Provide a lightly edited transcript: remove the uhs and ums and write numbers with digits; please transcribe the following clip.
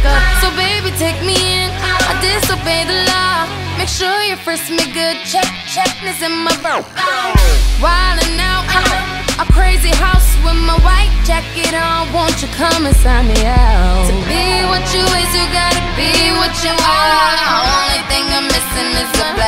sucker. So baby, take me in. I disobey the law. Make sure you first make good checkness in my bro. Wildin' out, a crazy house with my white jacket on. Won't you come and sign me out? To be what you is, you gotta be what you are. Only thing I'm missing is a